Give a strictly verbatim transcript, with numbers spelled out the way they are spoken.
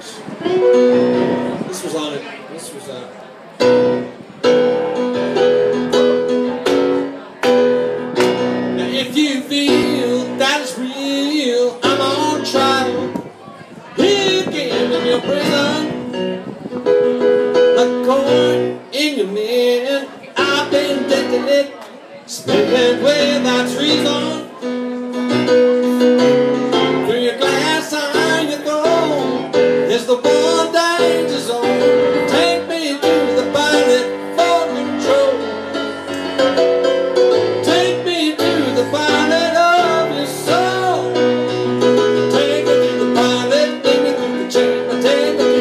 This was on it. This was uh Now if you feel that it's real, I'm on trial here again in your prison, like corn in your mill. I've been taking it, spinning without treason. Through your glass eye you go, it's the one danger zone. Take me to the pilot for control. Take me to the pilot of your soul. Take me to the pilot, take me through the chamber, take me